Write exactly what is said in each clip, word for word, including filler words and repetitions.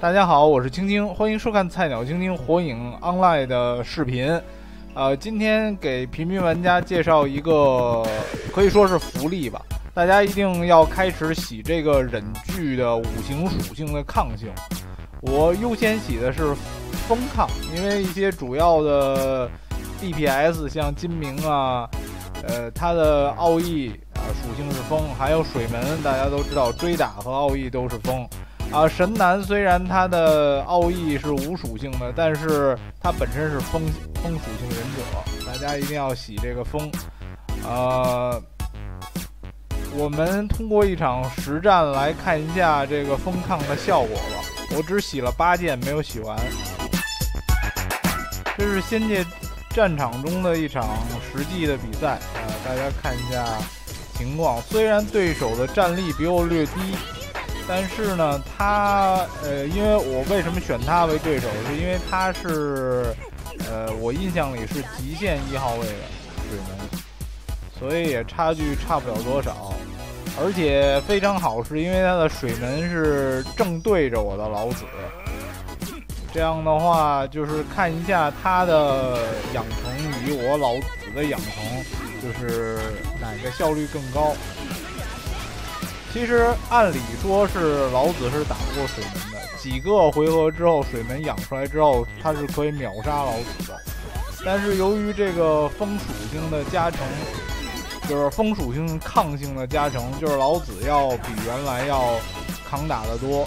大家好，我是青青，欢迎收看菜鸟青青火影 Online 的视频。呃，今天给平民玩家介绍一个可以说是福利吧，大家一定要开始洗这个忍具的五行属性的抗性。我优先洗的是风抗，因为一些主要的 D P S 像金明啊，呃，它的奥义啊属性是风，还有水门，大家都知道追打和奥义都是风。啊，神男虽然他的奥义是无属性的，但是他本身是风风属性忍者，大家一定要洗这个风。呃，我们通过一场实战来看一下这个风抗的效果吧。我只洗了八件，没有洗完。这是仙界战场中的一场实际的比赛啊、呃，大家看一下情况。虽然对手的战力比我略低。但是呢，他呃，因为我为什么选他为对手，是因为他是呃，我印象里是极限一号位的水门，所以也差距差不了多少。而且非常好，是因为他的水门是正对着我的老子，这样的话就是看一下他的养成与我老子的养成，就是哪个效率更高。其实按理说是老子是打不过水门的，几个回合之后水门养出来之后，他是可以秒杀老子的。但是由于这个风属性的加成，就是风属性抗性的加成，就是老子要比原来要抗打得多。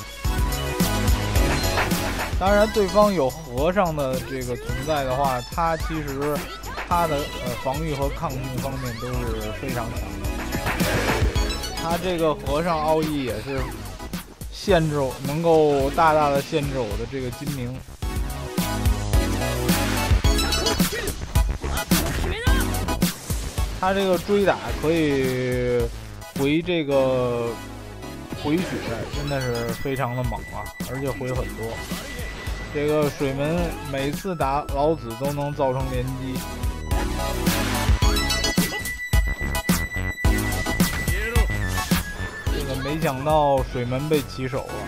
当然对方有和尚的这个存在的话，他其实他的呃防御和抗性方面都是非常强的。他这个和尚奥义也是限制，能够大大的限制我的这个金明。他这个追打可以回这个回血，真的是非常的猛啊，而且回很多。这个水门每次打老子都能造成连击。没想到水门被起手了，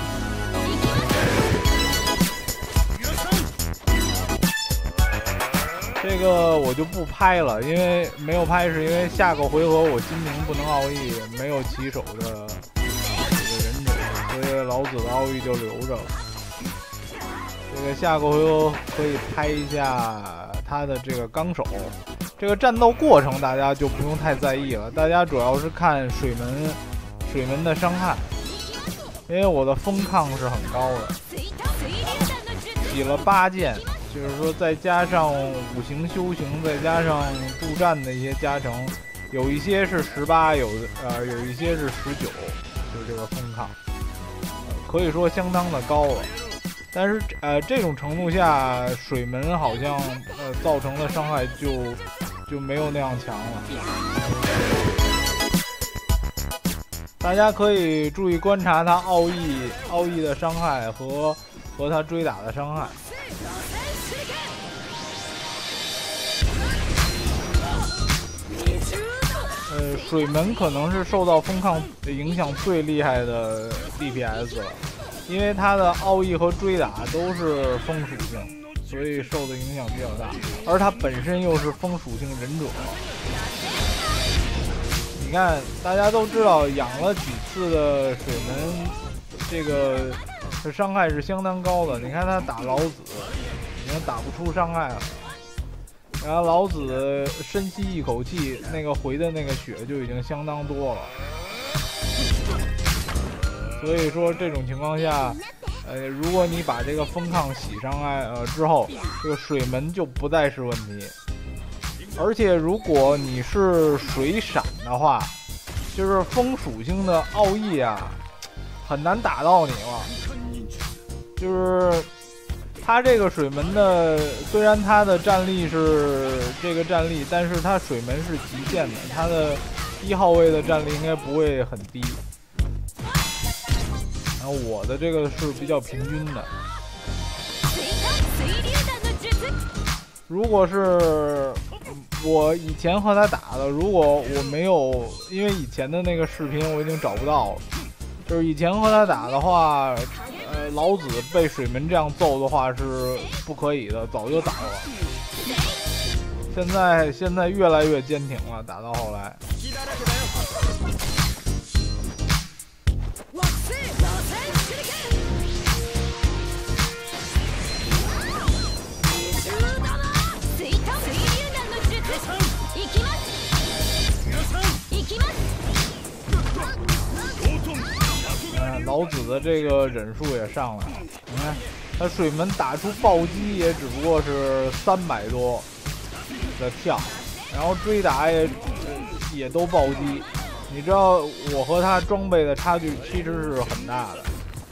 这个我就不拍了，因为没有拍是因为下个回合我金明不能奥义，没有起手的这个忍者，所以老子的奥义就留着了。这个下个回合可以拍一下他的这个纲手，这个战斗过程大家就不用太在意了，大家主要是看水门。水门的伤害，因为我的风抗是很高的，洗了八件，就是说再加上五行修行，再加上助战的一些加成，有一些是十八，有呃有一些是十九，就是这个风抗、呃，可以说相当的高了。但是呃这种程度下，水门好像呃造成的伤害就就没有那样强了。大家可以注意观察他奥义奥义的伤害和和他追打的伤害。呃，水门可能是受到风抗影响最厉害的 D P S 了，因为他的奥义和追打都是风属性，所以受的影响比较大。而他本身又是风属性忍者。你看，大家都知道养了几次的水门，这个这伤害是相当高的。你看他打老子，已经打不出伤害了。然后老子深吸一口气，那个回的那个血就已经相当多了。所以说这种情况下，呃，如果你把这个风抗洗伤害呃之后，这个水门就不再是问题。而且如果你是水闪的话，就是风属性的奥义啊，很难打到你了。就是他这个水门的，虽然他的战力是这个战力，但是他水门是极限的，他的一号位的战力应该不会很低。然后我的这个是比较平均的。如果是我以前和他打的，如果我没有，因为以前的那个视频我已经找不到了，就是以前和他打的话，呃， 老子被水门这样揍的话是不可以的，早就倒了。现在现在越来越坚挺了，打到后来。嗯，老子的这个忍术也上来了，你看他水门打出暴击也只不过是三百多的跳，然后追打也也都暴击。你知道我和他装备的差距其实是很大的。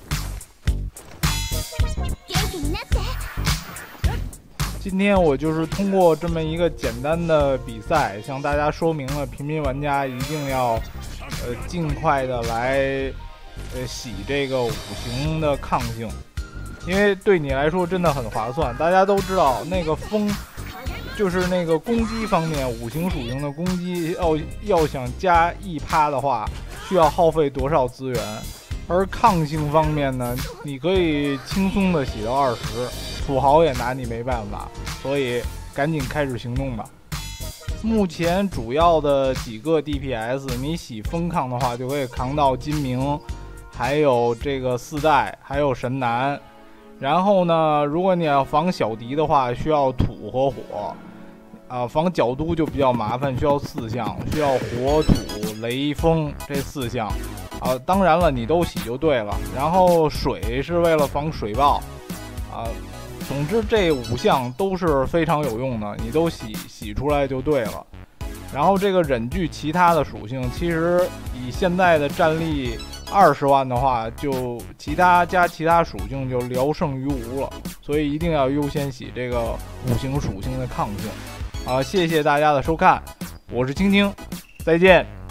今天我就是通过这么一个简单的比赛，向大家说明了平民玩家一定要呃尽快的来呃洗这个五行的抗性，因为对你来说真的很划算。大家都知道那个风就是那个攻击方面，五行属性的攻击要要想加一趴的话，需要耗费多少资源？而抗性方面呢，你可以轻松的洗到二十，土豪也拿你没办法，所以赶紧开始行动吧。目前主要的几个 D P S， 你洗风抗的话，就可以扛到金明，还有这个四代，还有神男。然后呢，如果你要防小敌的话，需要土和火，啊、呃，防角都就比较麻烦，需要四项，需要火、土、雷、风这四项。啊、呃，当然了，你都洗就对了。然后水是为了防水爆，啊、呃，总之这五项都是非常有用的，你都洗洗出来就对了。然后这个忍具其他的属性，其实以现在的战力二十万的话，就其他加其他属性就聊胜于无了，所以一定要优先洗这个五行属性的抗性。啊、呃，谢谢大家的收看，我是青青，再见。